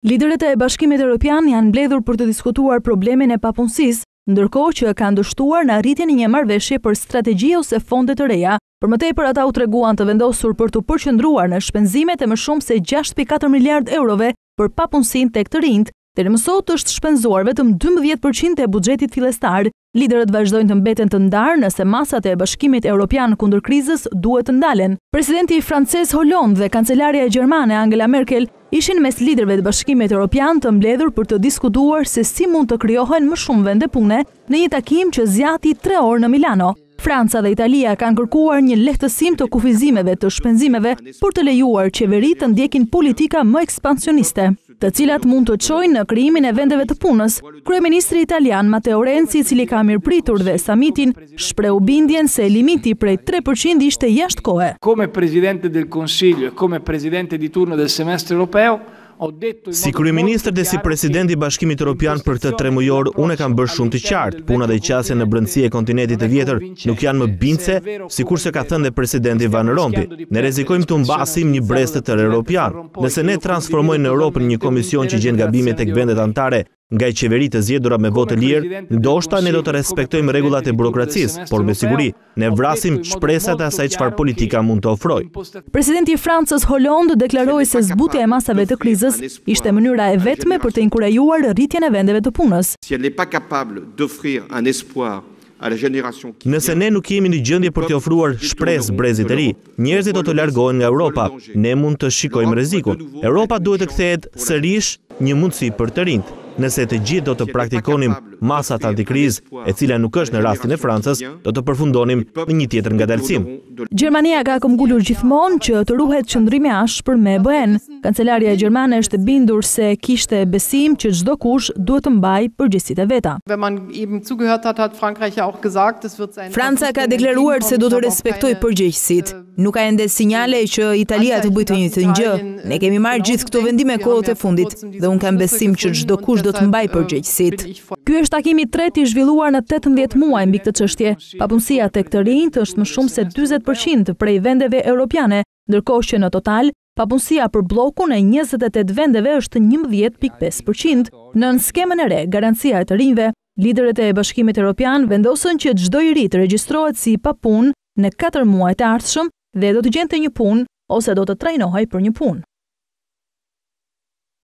Liderët e Bashkimit Evropian janë mbledhur për të diskutuar problemin e papunësisë, ndërkohë që kanë dështuar në arritjen e një marrëveshje për strategji ose fonde të reja. Për më tepër ata u treguan të vendosur për të përqendruar në shpenzimet e më shumë se 6.4 miliard eurove për papunësinë tek të rinjt. Deri më sot është shpenzuar vetëm 12% e buxhetit fillestar. Liderët vazhdojnë të mbeten të ndarë nëse masat e Bashkimit Evropian kundër krizës duhet të ndalen. Presidenti francez Hollande dhe kancelaria gjermane Angela Merkel ishin mes liderëve të Bashkimit Evropian të mbledhur për të diskutuar se si mund të krijohen më shumë vende pune në një takim që zgjati 3 orë në Milano. Franca dhe Italia kanë kërkuar një lehtësim të kufizimeve të shpenzimeve për të lejuar qeveritë të ndjekin politika më ekspansioniste, të cilat mund të çojnë në krijimin e vendeve të punës. Kryeministri italian Matteo Renzi, i cili ka mirëpritur dhe samitin, shpreu bindjen se limiti prej 3% ishte jashtëkohe. Come Presidente del Consiglio e come Presidente di turno del semestre europeo, si kryeministër dhe si presidenti i Bashkimit Evropian për të 3 mujor, unë kam bërë shumë të qartë. Puna dhe qasja në brendësi e kontinentit të vjetër nuk janë më bindse, sikurse ka thënë dhe presidenti Van Rompuy. Ne rrezikojmë të mbasim një brez të tërë evropian. Nëse ne transformojmë Europën në një komision që gjen gabime tek vendet anëtare nga i qeveritë të zgjedhura me votë lirë, ndoshta ne do të respektojmë rregullat e burokracisë, por me siguri ne vrasim shpresat e asaj çfarë politika mund të ofrojë. Presidenti i Francës Hollande deklaroi se zbutja e masave të krizës ishte mënyra e vetme për të inkurajuar rritjen e vendeve të punës. Nëse ne nuk jemi në gjendje për të ofruar shpresë brezit të ri, njerëzit do të largohen nga Europa. Ne mund të shikojmë rrezikun. Europa duhet të kthehet sërish një mundësi për të rinjt. Nëse të gjithë do të praktikonim masat antikrizë, e cila nuk është në rastin e Francës, do të përfundonim në një tjetër ngadalësim. Gjermania ka këmbgulur gjithmonë që të ruhet qëndrimi ashpër me EBN. Kancelaria gjermane është e bindur se kishte besim që çdo kush duhet të mbajë përgjegjësitë e veta. Franca ka deklaruar se do të respektojë përgjegjësitë. Nuk ka ende sinjale që Italia të bëjë të njëjtën gjë. Ne kemi marrë gjithë këto vendime kohët e fundit dhe unë kam besim që çdo kush do të mbajë përgjegjësitë. Ky është takimi i tretë i zhvilluar në 18 muaj mbi këtë çështje. Papunësia tek të rinjt është më shumë se 40% prej vendeve europiane, ndërkohë që në total papunësia për bllokun e 28 vendeve është 11.5%. Në skemën e re, garancia e të rinjve, liderët e Bashkimit Evropian vendosën që çdo i ri të regjistrohet si papunë në 4 muajt e ardhshëm dhe do të gjente një punë ose do të trajnohej për një punë.